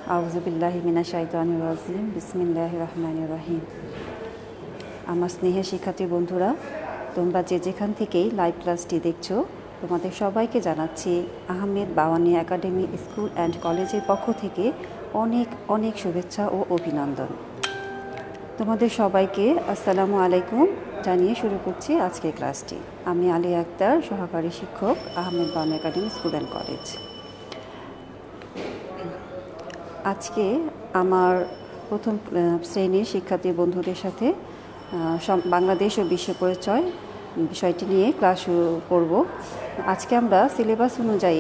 আউযু বিল্লাহি মিনাশ শাইতানির রাজিম বিসমিল্লাহির রহমানির রহিম। আমার স্নেহের শিক্ষার্থী বন্ধুরা, তোমরা যে যেখান থেকেই লাইভ ক্লাসটি দেখছো, তোমাদের সবাইকে জানাচ্ছি Ahmed Bawani academy school and কলেজের পক্ষ থেকে অনেক অনেক শুভেচ্ছা ও অভিনন্দন। তোমাদের সবাইকে আসসালামু আলাইকুম জানিয়ে শুরু করছি আজকের ক্লাসটি। আমি আলিয়া আক্তার, সহকারী শিক্ষক, Ahmed Bawani academy school and college. আজকে আমার প্রথম শ্রেণীর শিক্ষার্থী বন্ধুদের সাথে বাংলাদেশ ও বিশ্ব পরিচয় বিষয়টি নিয়ে ক্লাস শুরু করব। আজকে আমরা সিলেবাস অনুযায়ী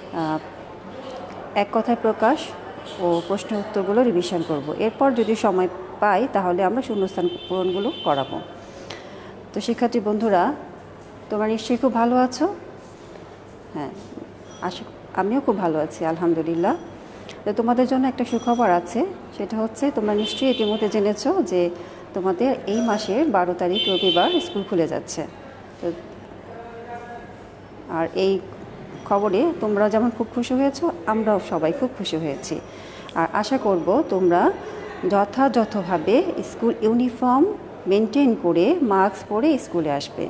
এক কথায় প্রকাশ ও প্রশ্ন উত্তরগুলো রিভিশন করব। এরপর যদি সময় পাই তাহলে আমরা শূন্যস্থান পূরণগুলো করাবো। তো শিক্ষার্থী বন্ধুরা, তোমরা নিশ্চয়ই খুব ভালো আছো? হ্যাঁ, আমিও খুব ভালো আছি, আলহামদুলিল্লাহ। তো তোমাদের জন্য একটা সুখবর আছে, সেটা হচ্ছে তোমরা নিশ্চয়ই ইতিমধ্যে জেনেছো যে তোমাদের এই মাসের 12 তারিখ রবিবার স্কুল খুলে যাচ্ছে। তো আর এই খবরে তোমরা যেমন খুব খুশি হয়েছো, আমরাও সবাই খুব খুশি হয়েছি। আর আশা করব তোমরা যথাযথভাবে স্কুল ইউনিফর্ম মেনটেন করে মাস্ক পরে স্কুলে আসবে।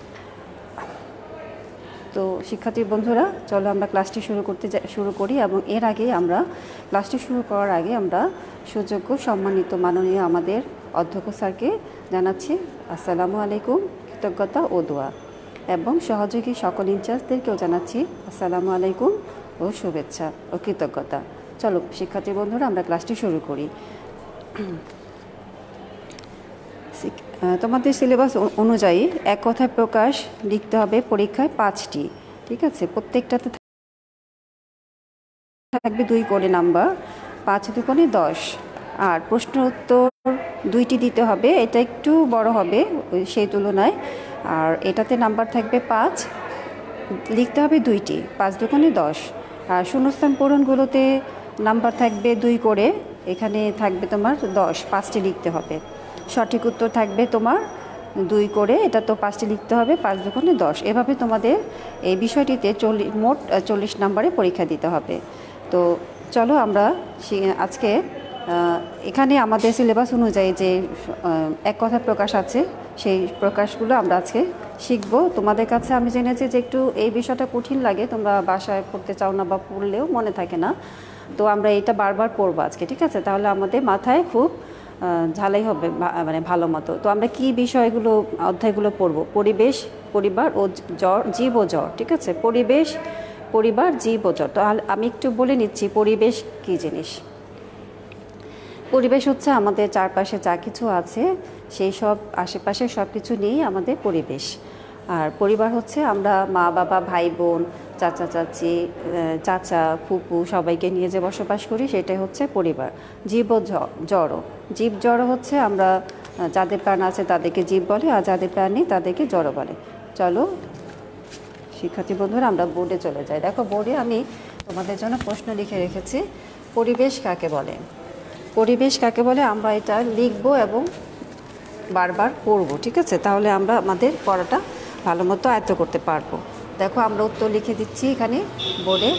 তো শিক্ষার্থী বন্ধুরা, চলো আমরা ক্লাসটি শুরু করি। এবং এর আগে আমরা ক্লাসটি শুরু করার আগে আমরা সুযোগ্য সম্মানিত মাননীয় আমাদের অধ্যক্ষ স্যারকে জানাচ্ছি আসসালামু আলাইকুম, কৃতজ্ঞতা ও দোয়া। এবং সহযোগী সকল ইনচার্জদেরকেও জানাচ্ছি আসসালামু আলাইকুম ও শুভেচ্ছা ও কৃতজ্ঞতা। চলো শিক্ষার্থী বন্ধুরা, আমরা ক্লাসটি শুরু করি। তোমাদের সিলেবাস অনুযায়ী এক কথায় প্রকাশ লিখতে হবে পরীক্ষায় 5টি, ঠিক আছে? প্রত্যেকটাতে থাকবে 2 করে নাম্বার, 5 দুগুণে 10। আর প্রশ্ন উত্তর 2টি দিতে হবে, এটা একটু বড় হবে সেই তুলনায়। আর এটাতে নাম্বার থাকবে 5, লিখতে হবে 2টি, 5 দুগুণে 10। আর শূন্যস্থান পূরণগুলোতে নাম্বার থাকবে 2 করে, এখানে থাকবে তোমার 10, 5টি লিখতে হবে। সঠিক উত্তর থাকবে তোমার 2 করে, এটা তো 5টি লিখতে হবে, 5 দুগুণে 10। এভাবে তোমাদের এই বিষয়টিতে মোট 40 নম্বরে পরীক্ষা দিতে হবে। তো চলো আমরা আজকে এখানে আমাদের সিলেবাস অনুযায়ী যে এক কথা প্রকাশ আছে, সেই প্রকাশগুলো আমরা আজকে শিখব। তোমাদের কাছে আমি জেনেছি যে একটু এই বিষয়টা কঠিন লাগে, তোমরা বাসায় পড়তে চাও না বা পড়লেও মনে থাকে না। তো আমরা এটা বারবার পড়বো আজকে, ঠিক আছে? তাহলে আমাদের মাথায় খুব ঝালাই হবে, মানে ভালো মতো। তো আমরা কি বিষয়গুলো অধ্যায়গুলো পড়ব? পরিবেশ, পরিবার ও জ্বর, জীব ও জ্বর, ঠিক আছে? পরিবেশ, পরিবার, জীব ও জ্বর। তো আমি একটু বলে নিচ্ছি পরিবেশ কী জিনিস। পরিবেশ হচ্ছে আমাদের চারপাশে যা কিছু আছে সেই সব আশেপাশে সব কিছু নিয়েই আমাদের পরিবেশ। আর পরিবার হচ্ছে আমরা মা বাবা ভাই বোন চাচা চাচি চাচা ফুপু সবাইকে নিয়ে যে বসবাস করি, সেটাই হচ্ছে পরিবার। জীব ও জড়, জীব জড় হচ্ছে আমরা যাদের প্রাণ আছে তাদেরকে জীব বলে, আর যাদের প্রাণ নেই তাদেরকে জড় বলে। চলো শিক্ষার্থী বন্ধুরা, আমরা বোর্ডে চলে যাই। দেখো বোর্ডে আমি তোমাদের জন্য প্রশ্ন লিখে রেখেছি। পরিবেশ কাকে বলে? পরিবেশ কাকে বলে আমরা এটা লিখব এবং বারবার পড়ব, ঠিক আছে? তাহলে আমরা আমাদের পড়াটা ভালো মতো আয়ত্ত করতে পারবো। দেখো আমরা উত্তর লিখে দিচ্ছি এখানে বোর্ডে।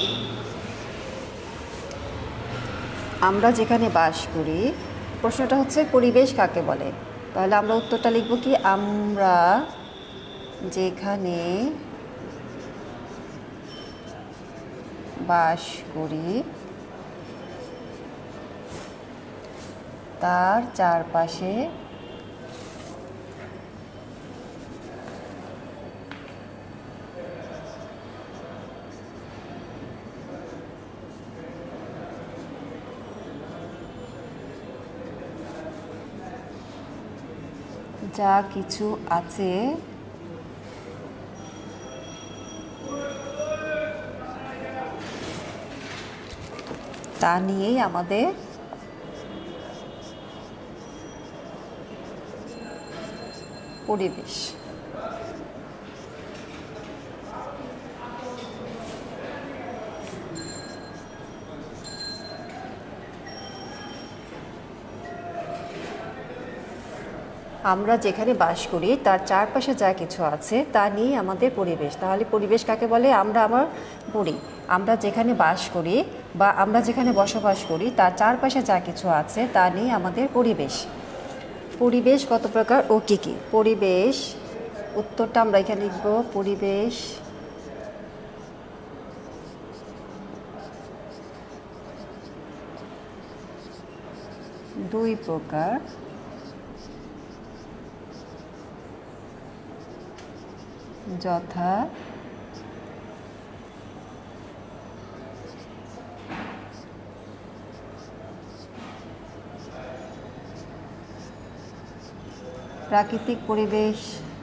আমরা যেখানে বাস করি, প্রশ্নটা হচ্ছে পরিবেশ কাকে বলে। তাহলে আমরা উত্তরটা লিখব কি, আমরা যেখানে বাস করি তার চারপাশে যা কিছু আছে তা নিয়েই আমাদের পরিবেশ। আমরা যেখানে বাস করি তার চারপাশে যা কিছু আছে তা নিয়ে আমাদের পরিবেশ। তাহলে পরিবেশ কাকে বলে? আমরা আবার পড়ি আমরা যেখানে বাস করি বা আমরা যেখানে বসবাস করি তার চারপাশে যা কিছু আছে তা নিয়ে আমাদের পরিবেশ। পরিবেশ কত প্রকার ও কী কী? পরিবেশ, উত্তরটা আমরা এখানে লিখব, পরিবেশ দুই প্রকার, যথা প্রাকৃতিক পরিবেশ,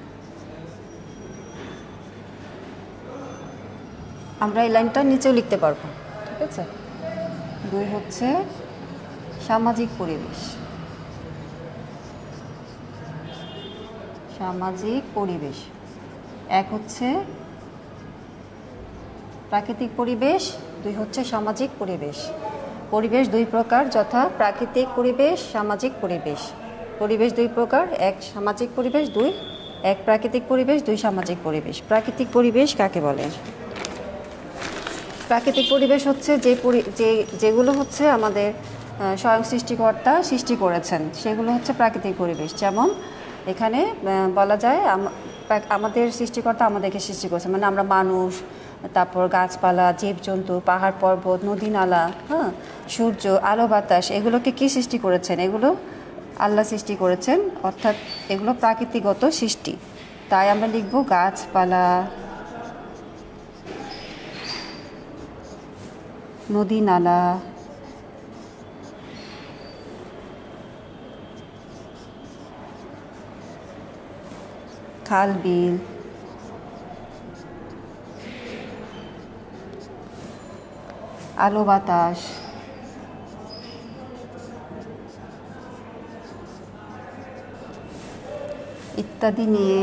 আমরা এই লাইনটা নিচেও লিখতে পারবো, ঠিক আছে। দুই হচ্ছে সামাজিক পরিবেশ, সামাজিক পরিবেশ। এক হচ্ছে প্রাকৃতিক পরিবেশ, দুই হচ্ছে সামাজিক পরিবেশ। পরিবেশ দুই প্রকার, যথা প্রাকৃতিক পরিবেশ, সামাজিক পরিবেশ। পরিবেশ দুই প্রকার, এক সামাজিক পরিবেশ, দুই এক প্রাকৃতিক পরিবেশ, দুই সামাজিক পরিবেশ। প্রাকৃতিক পরিবেশ কাকে বলে? প্রাকৃতিক পরিবেশ হচ্ছে যেগুলো হচ্ছে আমাদের স্বয়ং সৃষ্টিকর্তা সৃষ্টি করেছেন, সেগুলো হচ্ছে প্রাকৃতিক পরিবেশ। যেমন এখানে বলা যায় আমাদের সৃষ্টিকর্তা আমাদেরকে সৃষ্টি করেছেন, মানে আমরা মানুষ, তারপর গাছপালা, জীবজন্তু, পাহাড় পর্বত, নদী নালা, হ্যাঁ, সূর্য, আলো বাতাস, এগুলোকে কি সৃষ্টি করেছেন? এগুলো আল্লাহ সৃষ্টি করেছেন, অর্থাৎ এগুলো প্রাকৃতিগত সৃষ্টি। তাই আমরা লিখব গাছপালা, নদী নালা, খাল বিল, আলো বাতাস, ইত্যাদি নিয়ে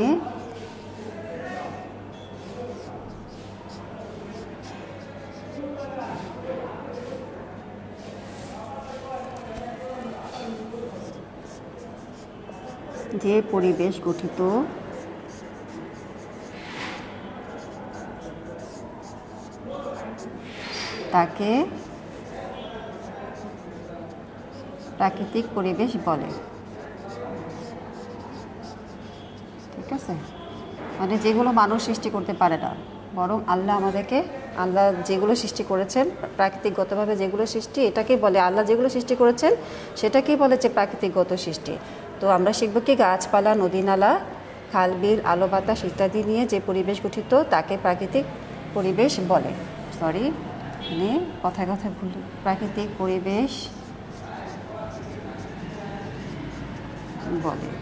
যে পরিবেশ গঠিত তাকে প্রাকৃতিক পরিবেশ বলে, ঠিক আছে। মানে যেগুলো মানুষ সৃষ্টি করতে পারে না, বরং আল্লাহ যেগুলো সৃষ্টি করেছেন প্রাকৃতিকগতভাবে, যেগুলো সৃষ্টি, এটাকেই বলে আল্লাহ যেগুলো সৃষ্টি করেছেন সেটাকেই বলে যে প্রাকৃতিকগত সৃষ্টি। তো আমরা শিখব কি গাছপালা, নদী নালা, খাল বিল, আলো বাতাস ইত্যাদি নিয়ে যে পরিবেশ গঠিত তাকে প্রাকৃতিক পরিবেশ বলে। সরি, মানে কথায় কথায় ভুল, প্রাকৃতিক পরিবেশ বলে,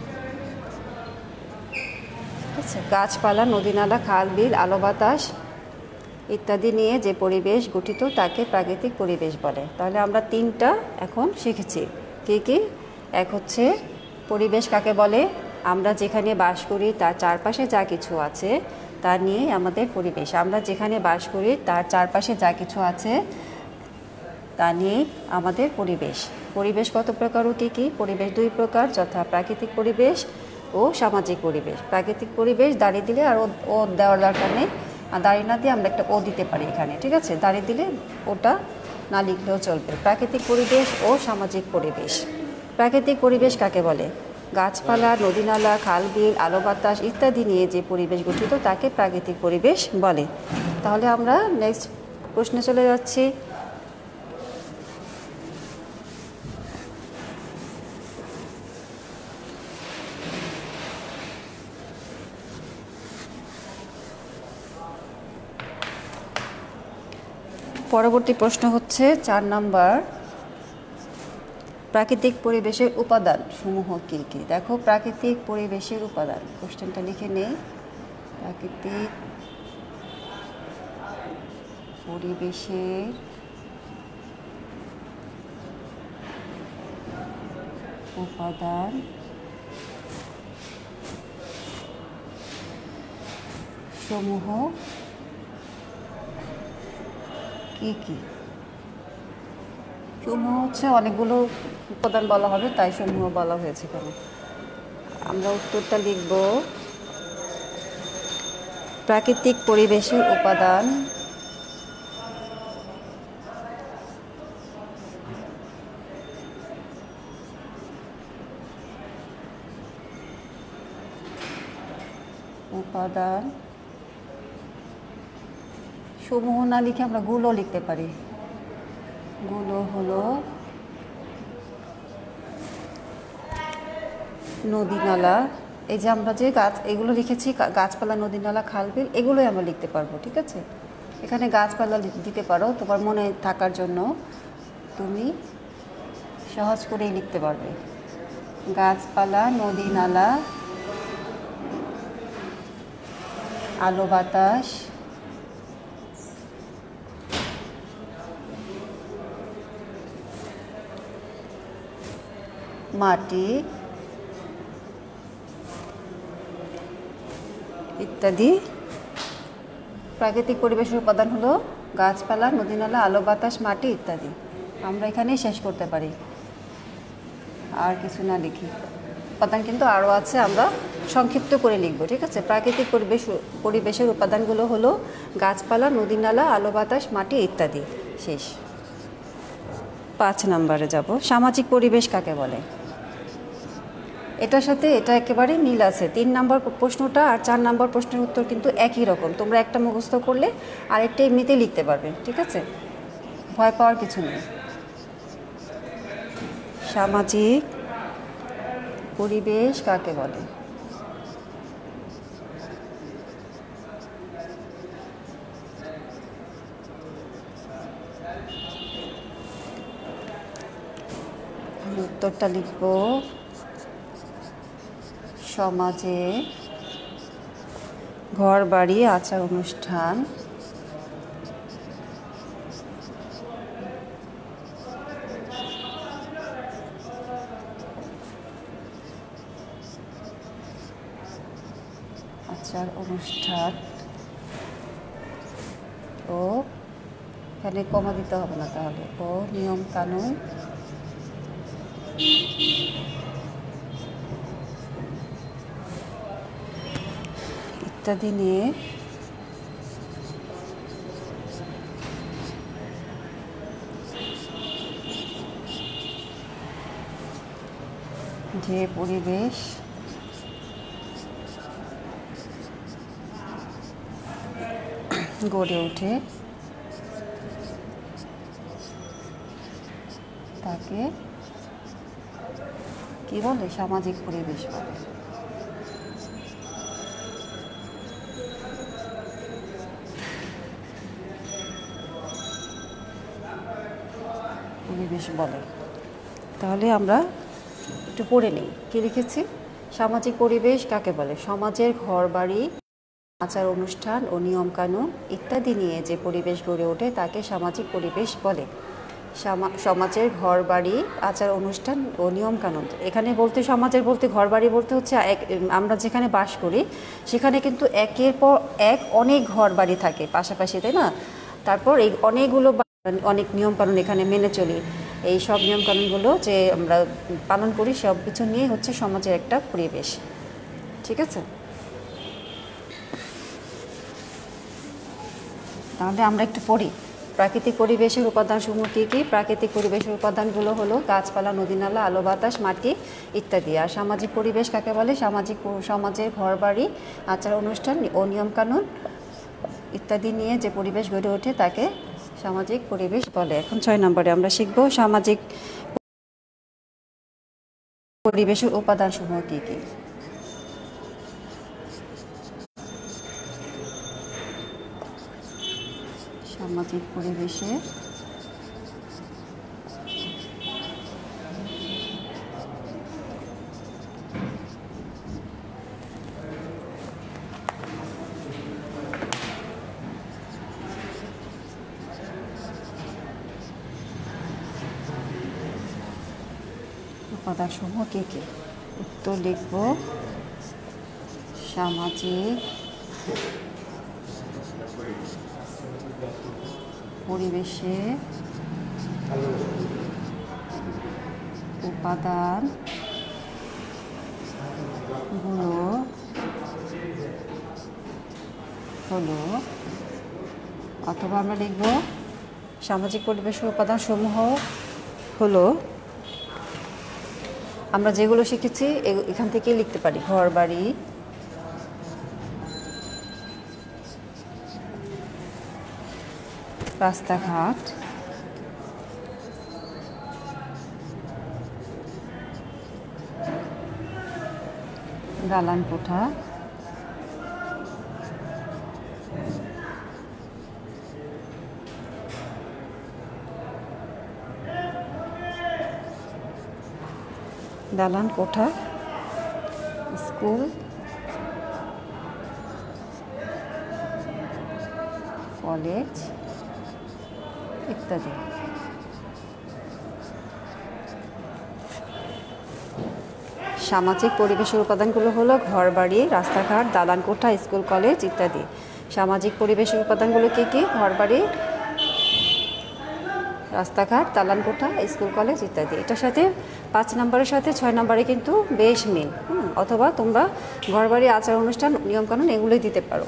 ঠিক আছে। গাছপালা, নদী নালা, খাল বিল, আলো বাতাস ইত্যাদি নিয়ে যে পরিবেশ গঠিত তাকে প্রাকৃতিক পরিবেশ বলে। তাহলে আমরা তিনটা এখন শিখেছি। কি কি? এক হচ্ছে পরিবেশ কাকে বলে, আমরা যেখানে বাস করি তার চারপাশে যা কিছু আছে তা নিয়ে আমাদের পরিবেশ। আমরা যেখানে বাস করি তার চারপাশে যা কিছু আছে তা নিয়েই আমাদের পরিবেশ। পরিবেশ কত প্রকার ও কী কী? পরিবেশ দুই প্রকার, যথা প্রাকৃতিক পরিবেশ ও সামাজিক পরিবেশ। প্রাকৃতিক পরিবেশ দাঁড়িয়ে দিলে আর ও দেওয়ার দরকার নেই, আর দাঁড়িয়ে না দিয়ে আমরা একটা ও দিতে পারি এখানে, ঠিক আছে। দাঁড়িয়ে দিলে ওটা না লিখলেও চলবে। প্রাকৃতিক পরিবেশ ও সামাজিক পরিবেশ। প্রাকৃতিক পরিবেশ কাকে বলে? গাছপালা, নদী নালা, খাল বিল, আলো বাতাস ইত্যাদি নিয়ে যে পরিবেশ গঠিত তাকে প্রাকৃতিক পরিবেশ বলে। তাহলে আমরা নেক্সট প্রশ্নে চলে যাচ্ছি। পরবর্তী প্রশ্ন হচ্ছে 4 নাম্বার, প্রাকৃতিক পরিবেশের উপাদান সমূহ কী কী? দেখো, প্রাকৃতিক পরিবেশের উপাদান, কোশ্চেনটা লিখে নেই। প্রাকৃতিক পরিবেশের উপাদান সমূহ কী কী? সমূহ হচ্ছে অনেকগুলো উপাদান বলা হবে, তাই সমূহ বলা হয়েছে কেন। আমরা উত্তরটা লিখব, প্রাকৃতিক পরিবেশের উপাদান উপাদান সমূহ না লিখে আমরা গুলো লিখতে পারি। গুলো হলো নদী নালা, এই যে আমরা যে গাছ এগুলো লিখেছি, গাছপালা, নদী নালা, খাল বিল, এগুলোই আমরা লিখতে পারবো। ঠিক আছে, এখানে গাছপালা দিতে পারো, তোমার মনে থাকার জন্য তুমি সহজ করেই লিখতে পারবে। গাছপালা, নদী নালা, আলো বাতাস, মাটি ইত্যাদি। প্রাকৃতিক পরিবেশের উপাদান হলো গাছপালা, নদী নালা, আলো বাতাস, মাটি ইত্যাদি। আমরা এখানেই শেষ করতে পারি, আর কিছু না লিখি। উপাদান কিন্তু আরও আছে, আমরা সংক্ষিপ্ত করে লিখব। ঠিক আছে, প্রাকৃতিক পরিবেশের উপাদানগুলো হলো গাছপালা, নদী নালা, আলো বাতাস, মাটি ইত্যাদি। শেষ। 5 নম্বরে যাব, সামাজিক পরিবেশ কাকে বলে। এটার সাথে এটা একেবারে মিল আছে। 3 নম্বর প্রশ্নটা আর 4 নম্বর প্রশ্নের উত্তর কিন্তু একই রকম। তোমরা একটা মুখস্থ করলে আরেকটা এমনিতেই লিখতে পারবে। ঠিক আছে, ভয় পাওয়ার কিছু নেই। সামাজিক পরিবেশ কাকে বলে। উত্তরটা লিখব, সমাজে ঘর বাড়ি, আচার অনুষ্ঠান, আচার অনুষ্ঠান ও, এখানে কমা দিতে হবে না তাহলে, ও নিয়ম কানুন ইত্যাদি নিয়ে যে পরিবেশ গড়ে ওঠে তাকে কি বলে, সামাজিক পরিবেশ বলে। পরিবেশ বলে। তাহলে আমরা একটু পড়ে নিই কি লিখেছি। সামাজিক পরিবেশ কাকে বলে। সমাজের ঘর বাড়ি, আচার অনুষ্ঠান ও নিয়মকানুন ইত্যাদি নিয়ে যে পরিবেশ গড়ে ওঠে তাকে সামাজিক পরিবেশ বলে। সমাজের ঘর বাড়ি, আচার অনুষ্ঠান ও নিয়মকানুন, এখানে বলতে সমাজের বলতে ঘর বাড়ি বলতে হচ্ছে আমরা যেখানে বাস করি সেখানে কিন্তু একের পর এক অনেক ঘর বাড়ি থাকে পাশাপাশি, তাই না। তারপর এই অনেকগুলো অনেক নিয়মকানুন এখানে মেনে চলি। এই সব নিয়মকানুনগুলো যে আমরা পালন করি সব কিছু নিয়ে হচ্ছে সমাজের একটা পরিবেশ। ঠিক আছে, তাহলে আমরা একটু পড়ি। প্রাকৃতিক পরিবেশের উপাদানসমূহ কী কী। প্রাকৃতিক পরিবেশের উপাদানগুলো হলো গাছপালা, নদী নালা, আলো বাতাস, মাটি ইত্যাদি। আর সামাজিক পরিবেশ কাকে বলে। সমাজের ঘর বাড়ি, আচার অনুষ্ঠান ও নিয়মকানুন ইত্যাদি নিয়ে যে পরিবেশ গড়ে ওঠে তাকে সামাজিক পরিবেশ বলে। এখন 6 নম্বরে আমরা শিখব সামাজিক পরিবেশের উপাদানসমূহ কী কী। সামাজিক পরিবেশে উপাদানসমূহ কী কী। উত্তর লিখব, সামাজিক পরিবেশে উপাদানগুলো হলো, অথবা আমরা লিখব সামাজিক পরিবেশের উপাদানসমূহ হলো, আমরা যেগুলো শিখেছি এখান থেকেই লিখতে পারি। ঘর বাড়ি, রাস্তাঘাট, দালান কোঠা, দালান কোঠা, স্কুল, কলেজ ইত্যাদি। সামাজিক পরিবেশের উপাদানগুলো হলো ঘরবাড়ি, রাস্তাঘাট, দালান কোঠা, স্কুল, কলেজ ইত্যাদি। সামাজিক পরিবেশের উপাদানগুলো কী কী? ঘরবাড়ি, রাস্তাঘাট, দালান কোঠা, স্কুল, কলেজ ইত্যাদি। এটার সাথে 5 নম্বরের সাথে 6 নম্বরে কিন্তু বেশ মিল। অথবা তোমরা ঘরবাড়ি, আচার অনুষ্ঠান, নিয়মকানুন এগুলোই দিতে পারো।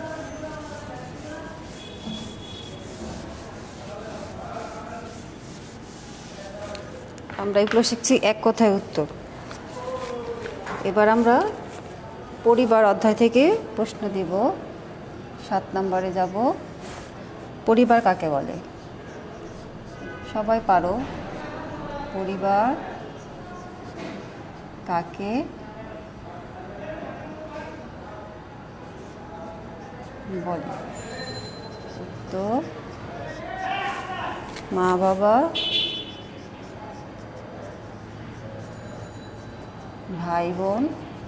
আমরা এগুলো শিখছি এক কথায় উত্তর। এবার আমরা পরিবার অধ্যায় থেকে প্রশ্ন দিব। 7 নম্বরে যাব। পরিবার কাকে বলে? সবাই পারো। পরিবার কাকে বলে? উত্তর: মা বাবা, ভাই বোন,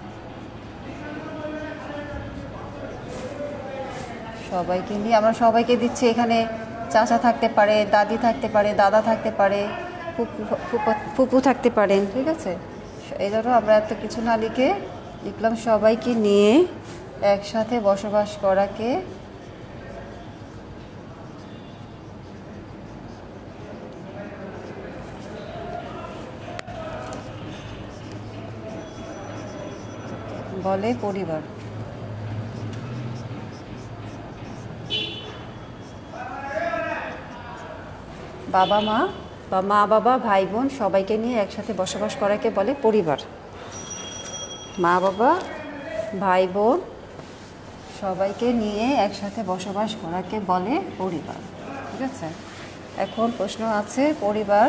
সবাইকে নিয়ে। আমরা সবাইকে দিচ্ছি। এখানে চাচা থাকতে পারে, দাদি থাকতে পারে, দাদা থাকতে পারে, ফুপু থাকতে পারেন। ঠিক আছে, এই জন্য আমরা এত কিছু না লিখে লিখলাম সবাইকে নিয়ে একসাথে বসবাস করাকে বলে পরিবার। বাবা মা বা মা বাবা, ভাই বোন সবাইকে নিয়ে একসাথে বসবাস করাকে বলে পরিবার। মা বাবা, ভাই বোন সবাইকে নিয়ে একসাথে বসবাস করাকে বলে পরিবার। ঠিক আছে, এখন প্রশ্ন আছে পরিবার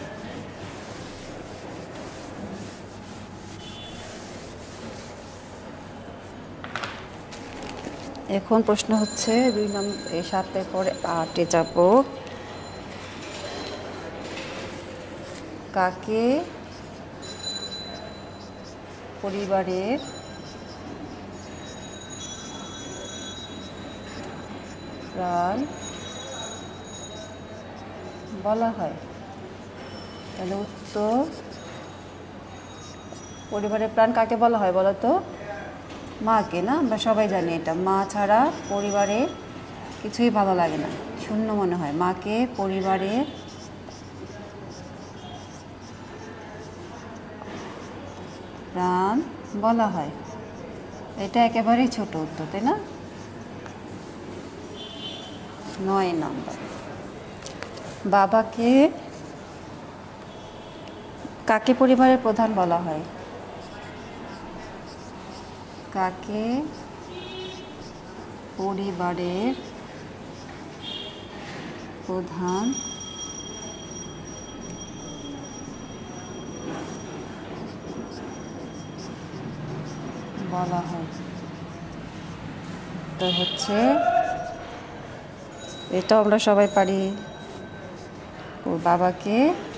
এখন প্রশ্ন হচ্ছে 2 নম্বর 7-এর পরে 8-এ যাব। কাকে পরিবারের প্রাণ বলা হয়? তাহলে উত্তর: পরিবারের প্রাণ কাকে বলা হয় বলো তো? মাকে। না, আমরা সবাই জানি এটা। মা ছাড়া পরিবারে কিছুই ভালো লাগে না, শূন্য মনে হয়। মাকে পরিবারের প্রাণ বলা হয়। এটা একেবারেই ছোট উত্তর, তাই না? 9 নম্বর। বাবাকে কাকে পরিবারের প্রধান বলা হয়? কাকে পরিবারের প্রধান বলা হয়? তো হচ্ছে এটা আমরা সবাই পারি। ওর বাবাকে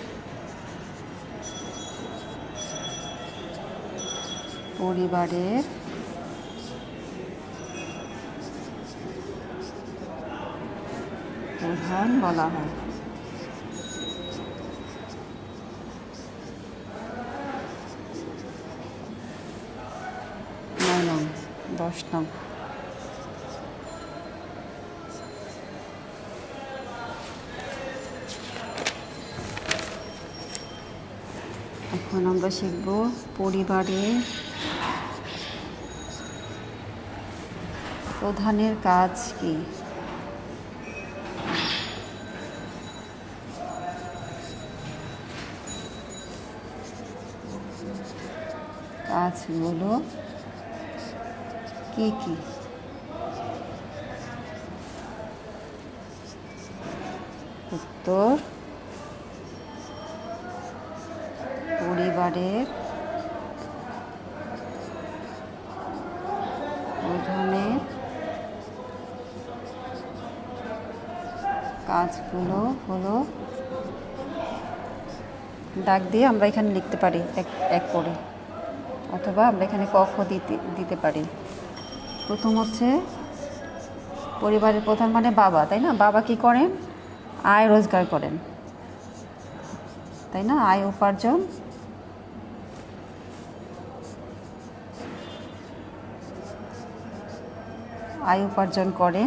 পরিবারের প্রধান বলা হয়। 9 নং, 10 নং। এখন আমরা শিখব পরিবারের প্রধানের কাজ কি? কাজগুলো কি কি? উত্তর পরিবারের প্রধানের কাজগুলো হলো, দাগ দিয়ে আমরা এখানে লিখতে পারি এক এক করে, অথবা আমরা এখানে কক্ষ দিতে পারি। প্রথম হচ্ছে পরিবারের প্রধান মানে বাবা, তাই না? বাবা কি করেন? আয় রোজগার করেন, তাই না? আয় উপার্জন, আয় উপার্জন করেন।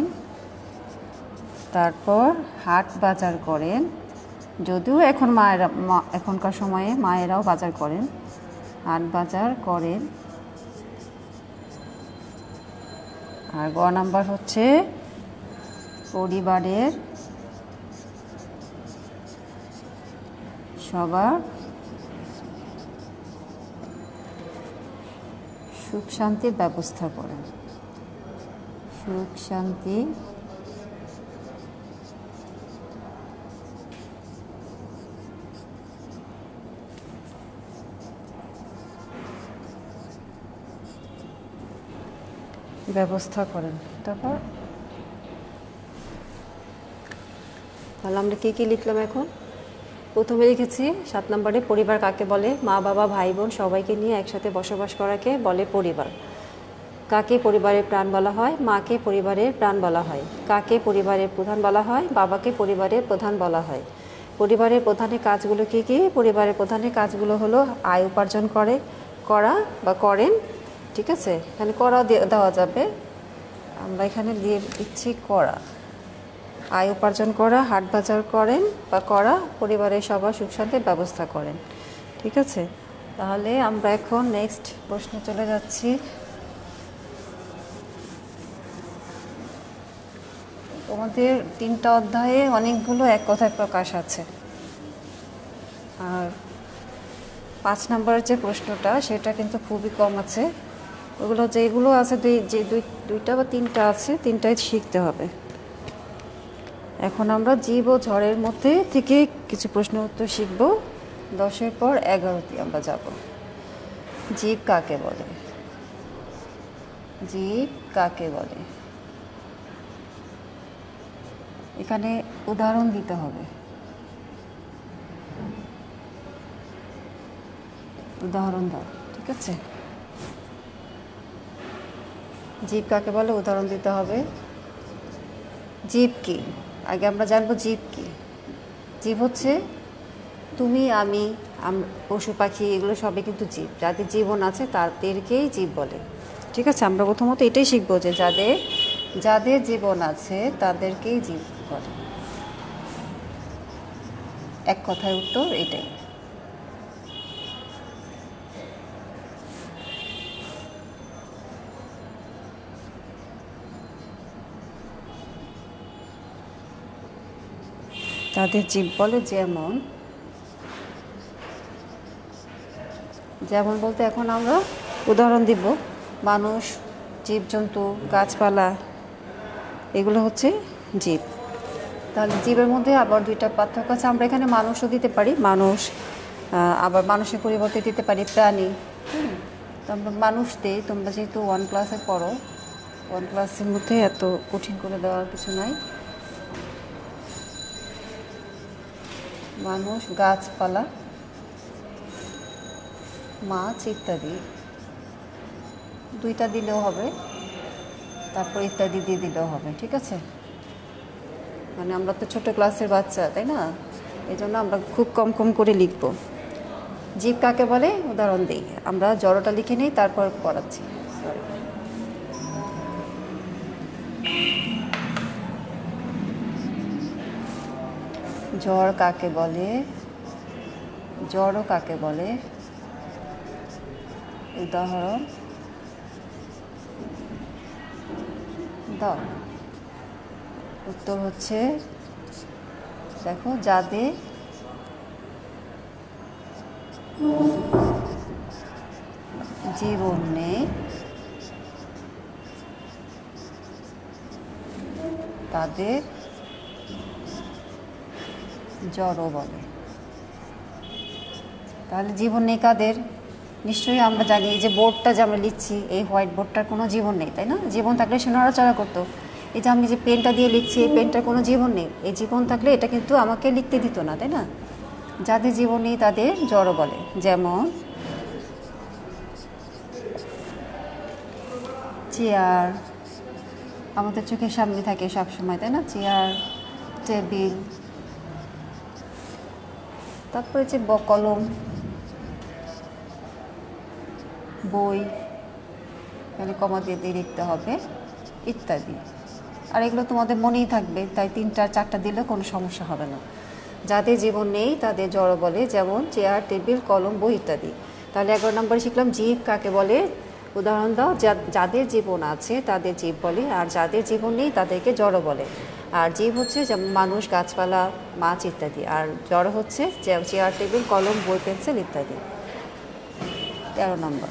তারপর হাট বাজার করেন, যদিও এখন এখনকার সময়ে মায়েরাও বাজার করেন, হাট বাজার করেন। আর গ নাম্বার হচ্ছে পরিবারের সবার সুখ শান্তির ব্যবস্থা করেন, সুখ শান্তি ব্যবস্থা করেন। তারপর তাহলে আমরা কী কী লিখলাম এখন? প্রথমে লিখেছি 7 নম্বরে পরিবার কাকে বলে? মা বাবা ভাই বোন সবাইকে নিয়ে একসাথে বসবাস করাকে বলে পরিবার। কাকে পরিবারের প্রাণ বলা হয়? মাকে পরিবারের প্রাণ বলা হয়। কাকে পরিবারের প্রধান বলা হয়? বাবাকে পরিবারের প্রধান বলা হয়। পরিবারের প্রধানের কাজগুলো কী কী? পরিবারের প্রধানের কাজগুলো হলো আয় উপার্জন করা বা করেন, ঠিক আছে? এখানে করাও দেওয়া যাবে, আমরা এখানে দিয়ে দিচ্ছি করা। আয় উপার্জন করা, হাট বাজার করেন বা করা, পরিবারের সবার সুখ শান্তির ব্যবস্থা করেন, ঠিক আছে? তাহলে আমরা এখন নেক্সট প্রশ্নে চলে যাচ্ছি। তোমাদের 3টা অধ্যায়ে অনেকগুলো এক কথায় প্রকাশ আছে, আর 5 নম্বরের যে প্রশ্নটা সেটা কিন্তু খুবই কম আছে। ওগুলো যেগুলো আছে দুইটা বা 3টা আছে, 3টাই শিখতে হবে। এখন আমরা জীব ও ঝড়ের মধ্যে থেকে কিছু প্রশ্ন উত্তর শিখব। 10-এর পর 11তে আমরা যাব। জীব কাকে বলে? জীব কাকে বলে? এখানে উদাহরণ দিতে হবে, উদাহরণ দাও, ঠিক আছে? জীব কাকে বলে উদাহরণ দিতে হবে। জীব কি? আগে আমরা জানবো জীব কি। জীব হচ্ছে তুমি, আমি, পশু পাখি, এগুলো সবই কিন্তু জীব। যাদের জীবন আছে তাদেরকেই জীব বলে, ঠিক আছে? আমরা প্রথমত এটাই শিখবো যে যাদের জীবন আছে তাদেরকেই জীব বলে। এক কথায় উত্তর এটাই। তাদের জীব বলে যেমন বলতে এখন আমরা উদাহরণ দিব। মানুষ, জীবজন্তু, গাছপালা, এগুলো হচ্ছে জীব। তাহলে জীবের মধ্যে আবার 2টা পার্থক্য আছে। আমরা এখানে মানুষও দিতে পারি, মানুষ, আবার মানুষের পরিবর্তে দিতে পারি প্রাণী। তো আমরা মানুষ দিই। তোমরা যেহেতু 1 ক্লাসে পড়ো, 1 ক্লাসের মধ্যে এত কঠিন করে দেওয়ার কিছু নাই। মানুষ, গাছপালা, মাছ ইত্যাদি, 2টা দিলেও হবে, তারপর ইত্যাদি দিয়ে দিলেও হবে, ঠিক আছে? মানে আমরা তো ছোট ক্লাসের বাচ্চা, তাই না? এই জন্য আমরা খুব কম কম করে লিখব। জীব কাকে বলে উদাহরণ দিই। আমরা জড়টা লিখে নিই, তারপর পড়াচ্ছি। ঝড় কাকে বলে? জড়ও কাকে বলে? উদাহরণ দাও। উত্তর হচ্ছে, দেখো, যাদের জীবন নেই তাদের জড় বলে। তাহলে জীবন নেই কাদের? নিশ্চয়ই আমরা জানি এই যে বোর্ডটা যে আমরা লিখছি, এই হোয়াইট বোর্ডটার কোনো জীবন নেই, তাই না? জীবন থাকলে সে নড়াচড়া করতো। এই যে আমি যে পেনটা দিয়ে লিখছি, এই পেনটার কোনো জীবন নেই। এই জীবন থাকলে এটা কিন্তু আমাকে লিখতে দিত না, তাই না? যাদের জীবন নেই তাদের জড় বলে। যেমন চেয়ার আমাদের চোখের সামনে থাকে সব সময়, তাই না? চেয়ার, টেবিল, তারপরে যে কলম, বই, এখানে কমা দিয়ে দিয়ে লিখতে হবে, ইত্যাদি। আর এগুলো তোমাদের মনেই থাকবে, তাই 3টা 4টা দিলে কোনো সমস্যা হবে না। যাদের জীবন নেই তাদের জড় বলে, যেমন চেয়ার, টেবিল, কলম, বই ইত্যাদি। তাহলে 11 নম্বরে শিখলাম জীব কাকে বলে। উদাহরণ দাও। যাদের জীবন আছে তাদের জীব বলে, আর যাদের জীবন নেই তাদেরকে জড় বলে। আর জীব হচ্ছে যেমন মানুষ, গাছপালা, মাছ ইত্যাদি। আর জড় হচ্ছে চেয়ার, টেবিল, কলম, বই, পেন্সিল ইত্যাদি। 13 নম্বর,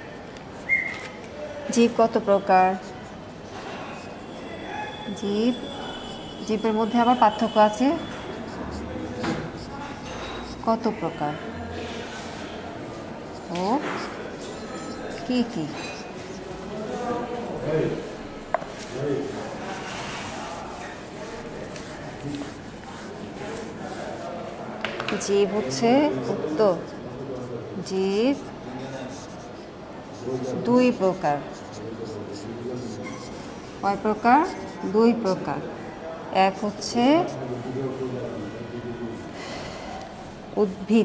জীব কত প্রকার? জীবের মধ্যে আবার পার্থক্য আছে। কত প্রকার ও কি কি? জীব হচ্ছে উত্তর, জীব 2 প্রকার। কয় প্রকার? 2 প্রকার। এক হচ্ছে উদ্ভিদ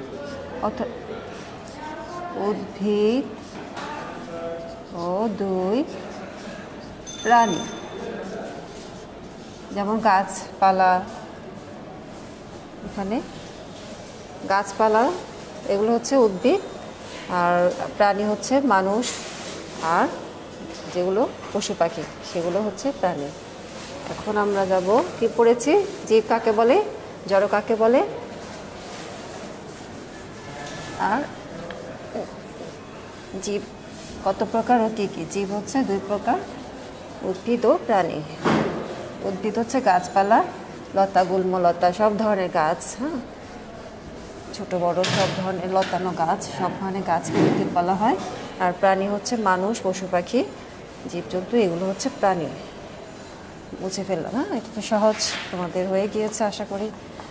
ও 2 প্রাণী। যেমন গাছপালা, এখানে গাছপালা এগুলো হচ্ছে উদ্ভিদ, আর প্রাণী হচ্ছে মানুষ, আর যেগুলো পশু পাখি সেগুলো হচ্ছে প্রাণী। এখন আমরা যাব কি পড়েছি? জীব কাকে বলে, জড় কাকে বলে, আর জীব কত প্রকার ও কী কী? জীব হচ্ছে 2 প্রকার, উদ্ভিদ ও প্রাণী। উদ্ভিদ হচ্ছে গাছপালা, লতা, গুল্মলতা, সব ধরনের গাছ, হ্যাঁ, ছোট বড় সব ধরনের লতানো গাছ, সব ধরনের গাছকে উদ্ভিদ বলা হয়। আর প্রাণী হচ্ছে মানুষ, পশু পাখি, জীবজন্তু, এগুলো হচ্ছে প্রাণী। বুঝে ফেললাম, হ্যাঁ? এটা তো সহজ তোমাদের হয়ে গিয়েছে আশা করি।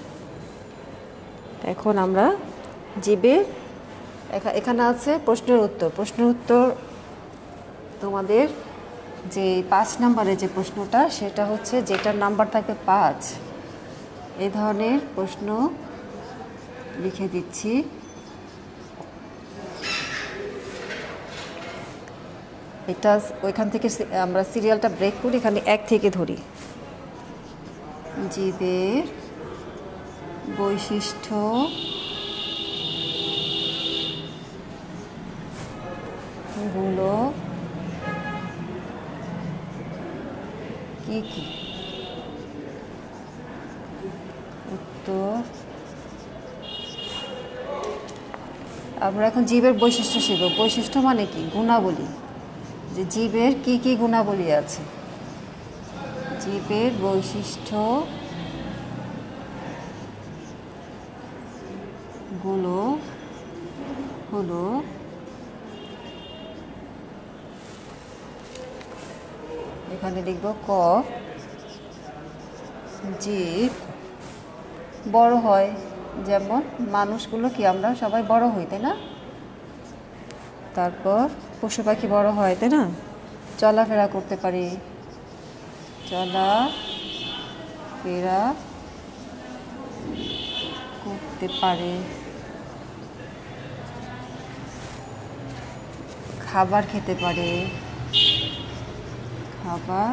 এখন আমরা জীবের এখানে আছে প্রশ্নের উত্তর। প্রশ্নের উত্তর তোমাদের যে 5 নম্বরে যে প্রশ্নটা, সেটা হচ্ছে যেটার নাম্বার থাকবে 5, এই ধরনের প্রশ্ন লিখে দিচ্ছি। এটা ওইখান থেকে আমরা সিরিয়ালটা ব্রেক করি, এখানে 1 থেকে ধরি। জীবের বৈশিষ্ট্য গুলো কি কি? উত্তর, আমরা এখন জীবের বৈশিষ্ট্য শিখব। বৈশিষ্ট্য মানে কি? গুণাবলী, যে জীবের কি কি গুণাবলী আছে। জীবের বৈশিষ্ট্য গুলো হলো এখানে লিখব ক, জীব বড় হয়, যেমন মানুষগুলো কি আমরা সবাই বড় হই, তাই না? তারপর পশু পাখি বড় হয়, তাই না? চলাফেরা করতে পারি, চলাফেরা করতে পারে, খাবার খেতে পারে, খাবার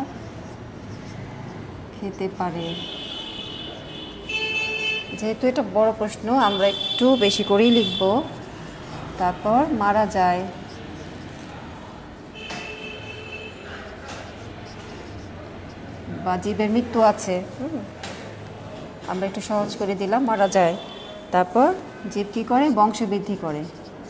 খেতে পারে। যেহেতু এটা বড় প্রশ্ন, আমরা একটু বেশি করেই লিখব। তারপর মারা যায়, বা জীবের মৃত্যু আছে, আমরা একটু সহজ করে দিলাম, মারা যায়। তারপর জীব কী করে? বংশ বৃদ্ধি করে,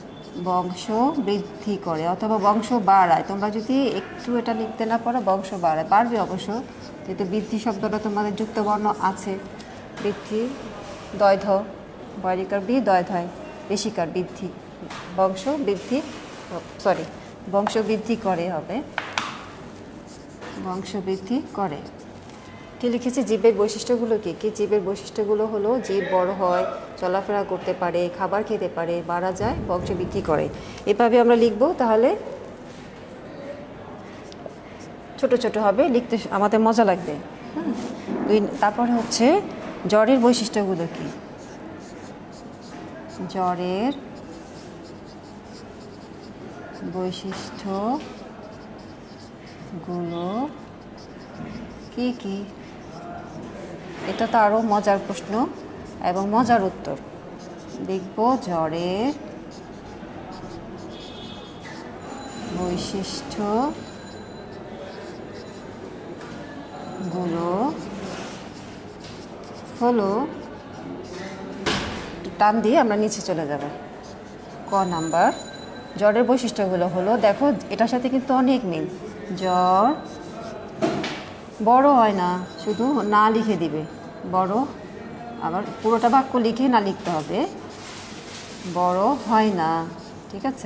অথবা বংশ বাড়ায়। তোমরা যদি একটু এটা লিখতে না পারো, বংশ বাড়ায়, বাড়বে অবশ্য, যেহেতু বৃদ্ধি শব্দটা তোমাদের যুক্ত বর্ণ আছে, বৃদ্ধি দৈধ, বয়রিকার বি দৈধয়, ঋষিকার বৃদ্ধি, বংশ বৃদ্ধি, সরি বংশ বৃদ্ধি করে হবে, বংশ বৃদ্ধি করে। কি লিখেছি? জীবের বৈশিষ্ট্যগুলো কী কী? জীবের বৈশিষ্ট্যগুলো হলো জীব বড় হয়, চলাফেরা করতে পারে, খাবার খেতে পারে, মারা যায়, বংশ বৃদ্ধি করে। এভাবে আমরা লিখব, তাহলে ছোট ছোট হবে, লিখতে আমাদের মজা লাগবে। হ্যাঁ, তারপরে হচ্ছে জ্বরের বৈশিষ্ট্যগুলো কী? জ্বরের বৈশিষ্ট্যগুলো কী কী? এটা তো আরও মজার প্রশ্ন এবং মজার উত্তর। লিখব জ্বরের বৈশিষ্ট্যগুলো হলো, টান দিয়ে আমরা নিচে চলে যাব। ক নাম্বার, জ্বরের বৈশিষ্ট্যগুলো হলো, দেখো এটার সাথে কিন্তু অনেক মিল। জ্বর বড় হয় না, শুধু না লিখে দিবে বড়, আবার পুরোটা বাক্য লিখে না লিখতে হবে, বড় হয় না, ঠিক আছে?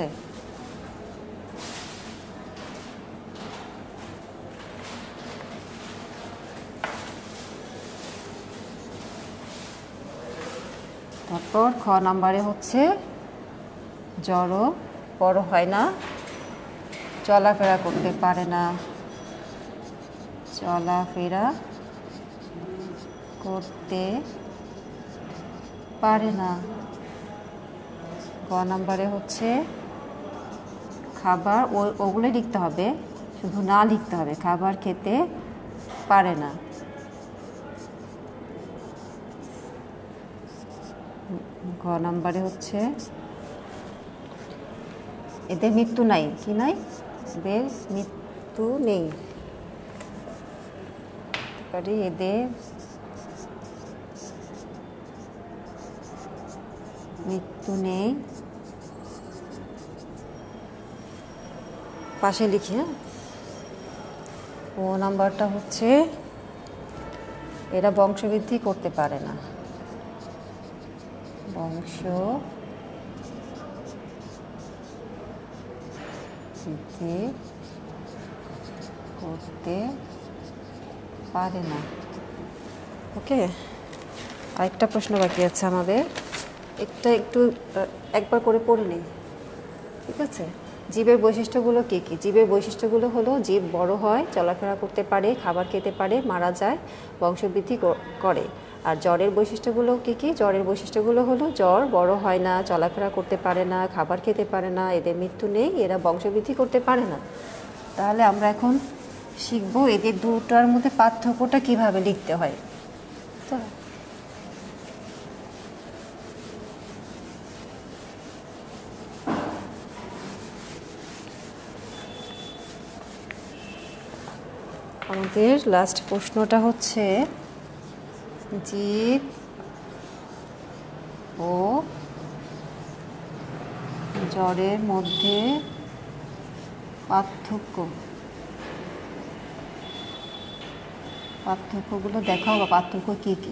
তারপর খ নাম্বারে হচ্ছে জ্বর বড় হয় না, চলাফেরা করতে পারে না, চলাফেরা করতে পারে না। গ নাম্বারে হচ্ছে খাবার, ওগুলোই লিখতে হবে, শুধু না লিখতে হবে, খাবার খেতে পারে না। গ নাম্বারে হচ্ছে এদের মৃত্যু নাই, কি নাই? এদের মৃত্যু নেই, এদের মৃত্যু নেই, পাশে লিখি। হ্যাঁ, ও নাম্বারটা হচ্ছে এরা বংশবৃদ্ধি করতে পারে না, বংশ বৃদ্ধি করতে পারে না। ওকে, আরেকটা প্রশ্ন বাকি আছে আমাদের, একটু একবার করে পড়ে নিই, ঠিক আছে? জীবের বৈশিষ্ট্যগুলো কী কী? জীবের বৈশিষ্ট্যগুলো হলো জীব বড় হয়, চলাফেরা করতে পারে, খাবার খেতে পারে, মারা যায়, বংশবৃদ্ধি করে। আর জ্বরের বৈশিষ্ট্যগুলো কী কী? জ্বরের বৈশিষ্ট্যগুলো হলো জ্বর বড় হয় না, চলাফেরা করতে পারে না, খাবার খেতে পারে না, এদের মৃত্যু নেই, এরা বংশবৃদ্ধি করতে পারে না। তাহলে আমরা এখন শিখবো এদের দুটার মধ্যে পার্থক্যটা কিভাবে লিখতে হয়। তো আমাদের লাস্ট প্রশ্নটা হচ্ছে জীব ও জ্বরের মধ্যে পার্থক্যগুলো দেখাও, বা পার্থক্য কী কী?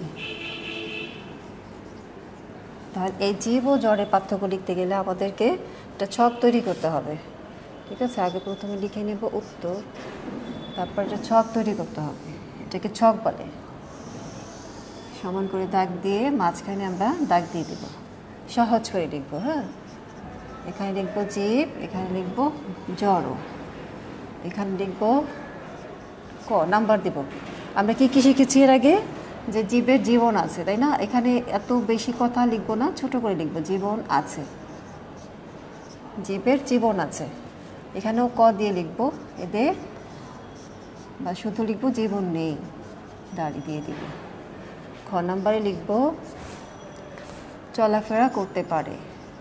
তাহলে এই জীব ও জ্বরের পার্থক্য লিখতে গেলে আমাদেরকে একটা ছক তৈরি করতে হবে, ঠিক আছে? আগে প্রথমে লিখে নেব উত্তর, তারপর একটা ছক তৈরি করতে হবে, এটাকে ছক বলে। সমান করে দাগ দিয়ে মাঝখানে আমরা দাগ দিয়ে দেব, সহজ করে লিখবো। হ্যাঁ, এখানে লিখবো জীব, এখানে লিখবো জ্বর, এখানে লিখবো ক নাম্বার দেব। আমরা কি কি শিখেছি এর আগে? যে জীবের জীবন আছে, তাই না? এখানে এত বেশি কথা লিখবো না, ছোট করে লিখবো জীবন আছে, জীবের জীবন আছে। এখানেও ক দিয়ে লিখবো এদের, বা শুধু লিখবো জীবন নেই, দাড়ি দিয়ে দিব। খ নাম্বারে লিখবো চলাফেরা করতে পারে,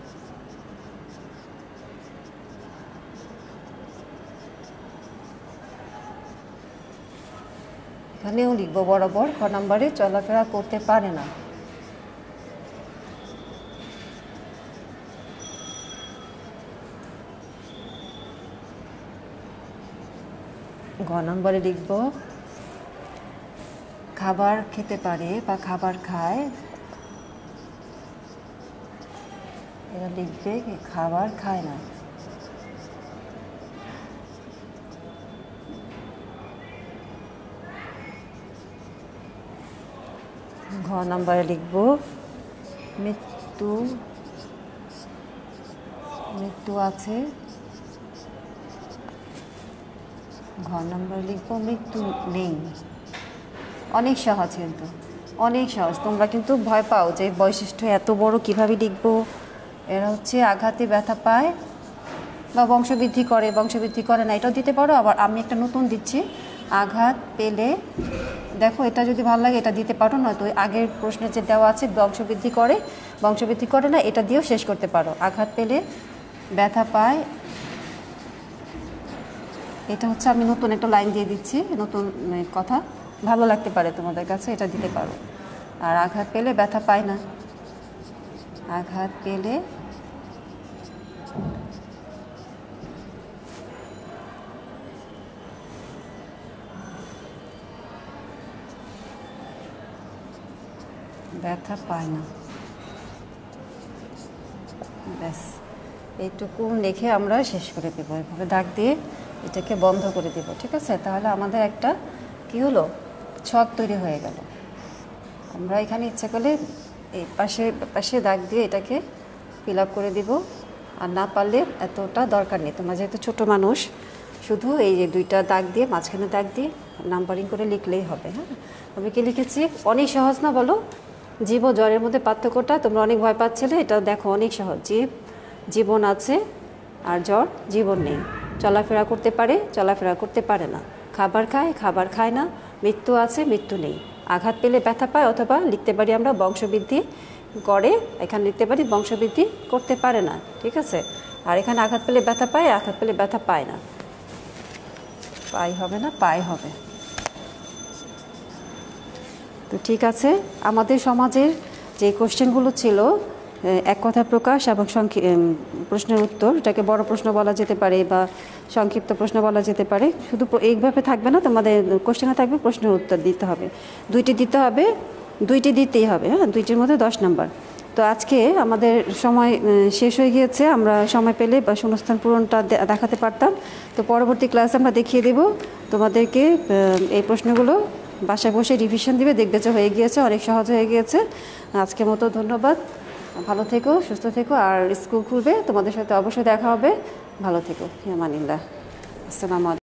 এখানেও লিখবো বরাবর খ নাম্বারে চলাফেরা করতে পারে না। গ নম্বরে লিখব খাবার খেতে পারে বা খাবার খায়, এরা লিখবে খাবার খায় না। ঘ নাম্বারে লিখব মৃত্যু মৃত্যু আছে। ঘ নাম্বারে লিখব মৃত্যু নেই। অনেক সহজ, কিন্তু অনেক সহজ। তোমরা কিন্তু ভয় পাও যে বৈশিষ্ট্য এত বড় কিভাবে লিখবো। এরা হচ্ছে আঘাতে ব্যথা পায় বা বংশবৃদ্ধি করে না, এটাও দিতে পারো। আবার আমি একটা নতুন দিচ্ছি, আঘাত পেলে, দেখো এটা যদি ভালো লাগে এটা দিতে পারো, নয়তো আগের প্রশ্নে যে দেওয়া আছে বংশবৃদ্ধি করে না, এটা দিয়েও শেষ করতে পারো। আঘাত পেলে ব্যথা পায়, এটা হচ্ছে আমি নতুন একটা লাইন দিয়ে দিচ্ছি, নতুন কথা, ভালো লাগতে পারে তোমাদের কাছে, এটা দিতে পারো। আর আঘাত পেলে ব্যথা পায় না, আঘাত পেলে ব্যথা পায় না। ব্যাস, এইটুকু লিখে আমরা শেষ করে দেবো। এভাবে দাগ দিয়ে এটাকে বন্ধ করে দেবো, ঠিক আছে? তাহলে আমাদের একটা কি হলো, ছক তৈরি হয়ে গেল। আমরা এখানে ইচ্ছা করলে এই পাশে দাগ দিয়ে এটাকে ফিল আপ করে দিব। আর না পারলে এতটা দরকার নেই, তোমরা যেহেতু ছোটো মানুষ, শুধু এই যে দুইটা দাগ দিয়ে মাঝখানে দাগ দিয়ে নাম্বারিং করে লিখলেই হবে। হ্যাঁ, আমি কি লিখেছি? অনেক সহজ না বলো? জীব ও জ্বরের মধ্যে পার্থক্যটা তোমরা অনেক ভয় পাচ্ছিলে, এটা দেখো অনেক সহজ। জীবন আছে আর জ্বর জীবন নেই। চলাফেরা করতে পারে, চলাফেরা করতে পারে না। খাবার খায় না। মৃত্যু আছে, মৃত্যু নেই। আঘাত পেলে ব্যথা পায়, অথবা লিখতে পারি আমরা বংশবৃদ্ধি করে, এখানে লিখতে পারি বংশবৃদ্ধি করতে পারে না, ঠিক আছে? আর এখানে আঘাত পেলে ব্যথা পায়, আঘাত পেলে ব্যথা পায় না। পাই হবে না, পায় হবে। তো ঠিক আছে, আমাদের সমাজের যে কোশ্চেনগুলো ছিল, এক কথা প্রকাশ এবং প্রশ্নের উত্তর, এটাকে বড় প্রশ্ন বলা যেতে পারে বা সংক্ষিপ্ত প্রশ্ন বলা যেতে পারে। শুধু এইভাবে থাকবে না, তোমাদের কোশ্চেনে থাকবে প্রশ্নের উত্তর দিতে হবে, দুইটি দিতেই হবে। হ্যাঁ, দুইটির মধ্যে 10 নাম্বার। তো আজকে আমাদের সময় শেষ হয়ে গিয়েছে, আমরা সময় পেলে বা শূন্যস্থান পূরণটা দেখাতে পারতাম। তো পরবর্তী ক্লাসে আমরা দেখিয়ে দেব তোমাদেরকে এই প্রশ্নগুলো, বাসায় বসে রিভিশন দিবে, দেখবে যে হয়ে গিয়েছে, অনেক সহজ হয়ে গিয়েছে। আজকের মতো ধন্যবাদ, ভালো থেকো, সুস্থ থেকো। আর স্কুল খুলবে, তোমাদের সাথে অবশ্যই দেখা হবে। ভালো থেকো, ফি আমানিল্লাহ। আসসালামু আলাইকুম।